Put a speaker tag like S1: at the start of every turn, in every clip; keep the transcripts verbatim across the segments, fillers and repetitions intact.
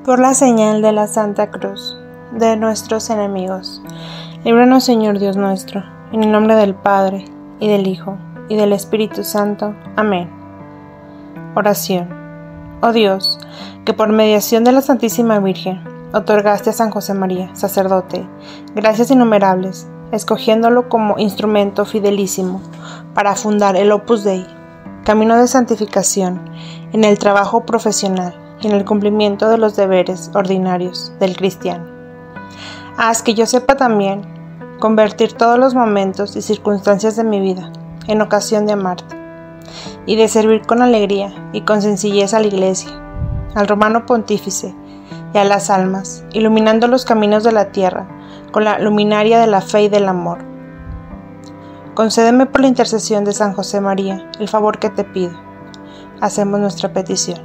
S1: Por la señal de la Santa Cruz de nuestros enemigos, líbranos, Señor Dios nuestro, en el nombre del Padre, y del Hijo, y del Espíritu Santo. Amén. Oración. Oh Dios, que por mediación de la Santísima Virgen otorgaste a San José María, sacerdote, gracias innumerables, escogiéndolo como instrumento fidelísimo para fundar el Opus Dei, camino de santificación en el trabajo profesional y en el cumplimiento de los deberes ordinarios del cristiano. Haz que yo sepa también convertir todos los momentos y circunstancias de mi vida en ocasión de amarte y de servir con alegría y con sencillez a la Iglesia, al Romano Pontífice y a las almas, iluminando los caminos de la tierra con la luminaria de la fe y del amor. Concédeme por la intercesión de San José María el favor que te pido. Hacemos nuestra petición.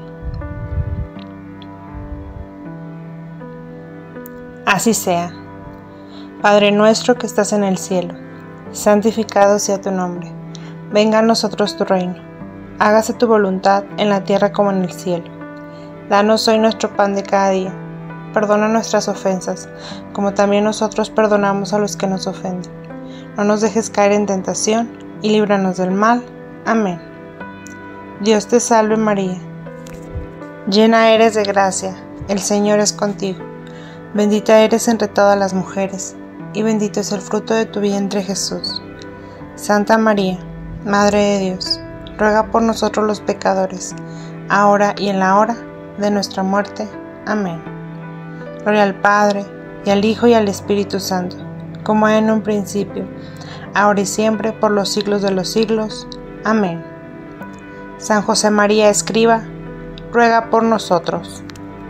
S1: Así sea. Padre nuestro que estás en el cielo, santificado sea tu nombre. Venga a nosotros tu reino. Hágase tu voluntad en la tierra como en el cielo. Danos hoy nuestro pan de cada día. Perdona nuestras ofensas, como también nosotros perdonamos a los que nos ofenden. No nos dejes caer en tentación, y líbranos del mal. Amén. Dios te salve María, llena eres de gracia, el Señor es contigo. Bendita eres entre todas las mujeres, y bendito es el fruto de tu vientre Jesús. Santa María, Madre de Dios, ruega por nosotros los pecadores, ahora y en la hora de nuestra muerte. Amén. Gloria al Padre, y al Hijo, y al Espíritu Santo, como en un principio, ahora y siempre, por los siglos de los siglos. Amén. San José María Escriba, ruega por nosotros.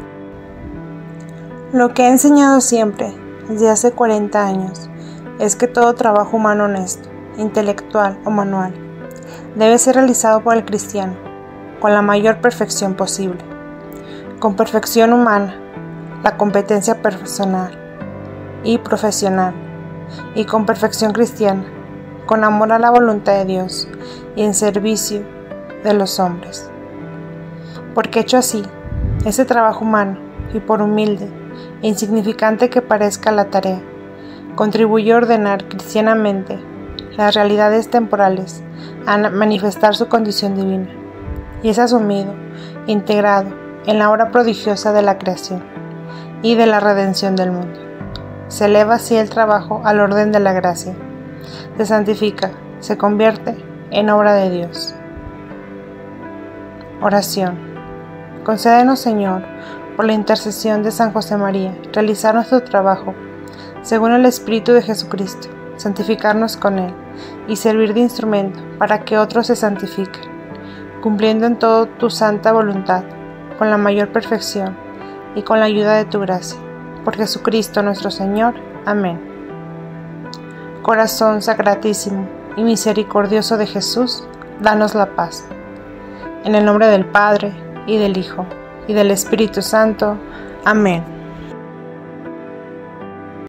S1: Lo que he enseñado siempre, desde hace cuarenta años, es que todo trabajo humano honesto, intelectual o manual, debe ser realizado por el cristiano, con la mayor perfección posible, con perfección humana, la competencia personal y profesional, y con perfección cristiana, con amor a la voluntad de Dios y en servicio de los hombres. Porque hecho así, ese trabajo humano, y por humilde e insignificante que parezca la tarea, contribuye a ordenar cristianamente las realidades temporales, a manifestar su condición divina, y es asumido, integrado en la obra prodigiosa de la creación y de la redención del mundo. Se eleva así el trabajo al orden de la gracia, se santifica, se convierte en obra de Dios. Oración. Concédenos, Señor, por la intercesión de San José María, realizar nuestro trabajo según el Espíritu de Jesucristo, santificarnos con Él y servir de instrumento para que otros se santifiquen, cumpliendo en todo tu santa voluntad, con la mayor perfección y con la ayuda de tu gracia. Por Jesucristo nuestro Señor. Amén. Corazón sacratísimo y misericordioso de Jesús, danos la paz. En el nombre del Padre, y del Hijo, y del Espíritu Santo. Amén.